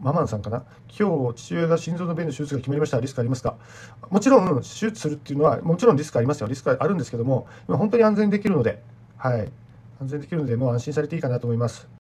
ママンさんかな。今日、父親が心臓の弁の手術が決まりました。リスクありますか？もちろん、手術するっていうのは、もちろんリスクありますよ。リスクあるんですけども、今本当に安全にできるので、はい。安全にできるので、もう安心されていいかなと思います。